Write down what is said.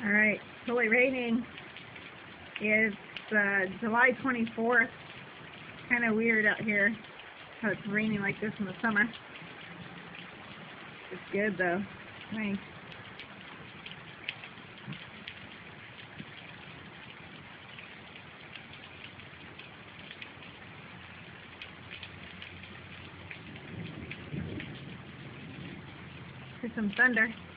Alright, totally raining. It's July 24th. Kind of weird out here how it's raining like this in the summer. It's good though. Nice. Here's some thunder.